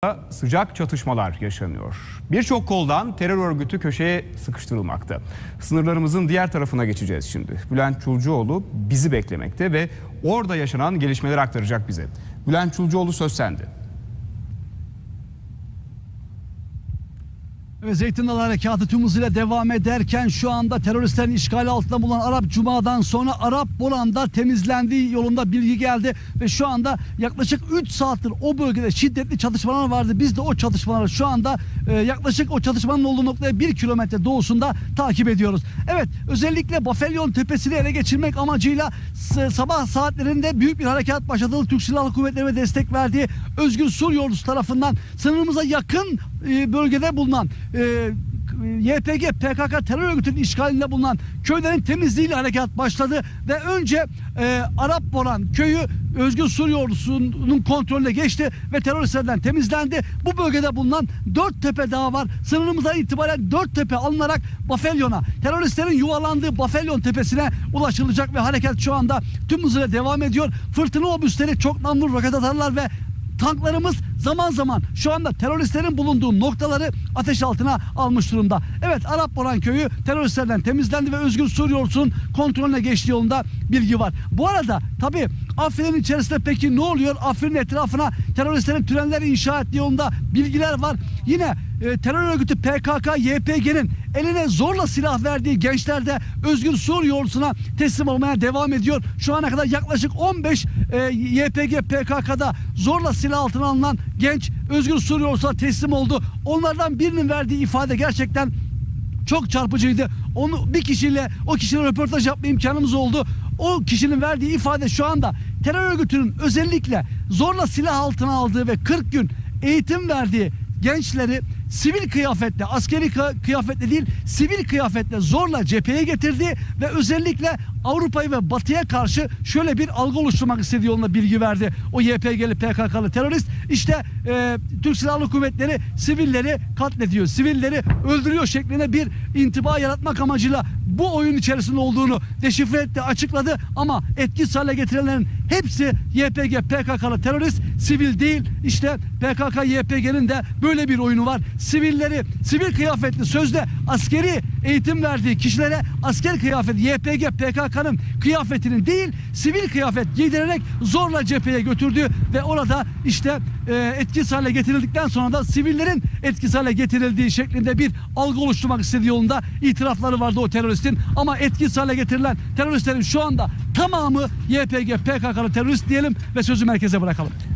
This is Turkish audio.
Sıcak çatışmalar yaşanıyor. Birçok koldan terör örgütü köşeye sıkıştırılmakta. Sınırlarımızın diğer tarafına geçeceğiz şimdi. Bülent Çulcuoğlu bizi beklemekte ve orada yaşanan gelişmeleri aktaracak bize. Bülent Çulcuoğlu, söz sende. Ve Zeytin Dalı Harekatı tüm hızıyla devam ederken şu anda teröristlerin işgali altında bulunan Arap Cuma'dan sonra Arap Boran'da temizlendiği yolunda bilgi geldi. Ve şu anda yaklaşık 3 saattir o bölgede şiddetli çatışmalar vardı. Biz de o çatışmaları şu anda yaklaşık o çatışmanın olduğu noktaya 1 kilometre doğusunda takip ediyoruz. Evet, özellikle Bafelyon Tepesi'ni ele geçirmek amacıyla sabah saatlerinde büyük bir harekat başladı. Türk Silahlı Kuvvetleri'ne destek verdiği Özgür Suriye Ordusu tarafından sınırımıza yakın bölgede bulunan YPG PKK terör örgütünün işgalinde bulunan köylerin temizliğiyle harekat başladı ve önce Arap Boran köyü Özgür Suriye Ordusu'nun kontrolüne geçti ve teröristlerden temizlendi. Bu bölgede bulunan 4 tepe daha var. Sınırımızdan itibaren 4 tepe alınarak Bafelyon'a, teröristlerin yuvalandığı Bafelyon Tepesi'ne ulaşılacak ve harekat şu anda tüm hızıyla devam ediyor. Fırtına obüsleri, çok namlu roket atarlar ve tanklarımız zaman zaman şu anda teröristlerin bulunduğu noktaları ateş altına almış durumda. Evet, Arap Boran köyü teröristlerden temizlendi ve Özgür Suriye Ordusu'nun kontrolüne geçtiği yolunda bilgi var. Bu arada tabii Afrin'in içerisinde peki ne oluyor? Afrin'in etrafına teröristlerin tünelleri inşa ettiği yolunda bilgiler var. Yine terör örgütü PKK, YPG'nin eline zorla silah verdiği gençler de Özgür Suriye Ordusu'na teslim olmaya devam ediyor. Şu ana kadar yaklaşık 15 YPG, PKK'da zorla silah altına alınan genç Özgür Suriye Ordusu'na teslim oldu. Onlardan birinin verdiği ifade gerçekten çok çarpıcıydı. Onu o kişiyle röportaj yapma imkanımız oldu. O kişinin verdiği ifade şu anda terör örgütünün özellikle zorla silah altına aldığı ve 40 gün eğitim verdiği gençleri sivil kıyafetle, askeri kıyafetle değil, sivil kıyafetle zorla cepheye getirdi ve özellikle Avrupa'yı ve Batı'ya karşı şöyle bir algı oluşturmak istediği yolunda bilgi verdi. O YPG'li PKK'lı terörist işte Türk Silahlı Kuvvetleri sivilleri katlediyor, sivilleri öldürüyor şeklinde bir intiba yaratmak amacıyla bu oyun içerisinde olduğunu deşifre etti, açıkladı ama etkisiz hale getirenlerin hepsi YPG, PKK'lı terörist, sivil değil. İşte PKK, YPG'nin de böyle bir oyunu var. Sivilleri, sivil kıyafetli, sözde askeri eğitim verdiği kişilere asker kıyafeti, YPG, PKK'nın kıyafetinin değil, sivil kıyafet giydirerek zorla cepheye götürdü ve orada işte etkisiz hale getirildikten sonra da sivillerin etkisiz hale getirildiği şeklinde bir algı oluşturmak istediği yolunda itirafları vardı o teröristin. Ama etkisiz hale getirilen teröristlerin şu anda tamamı YPG, PKK'lı terörist diyelim ve sözü merkeze bırakalım.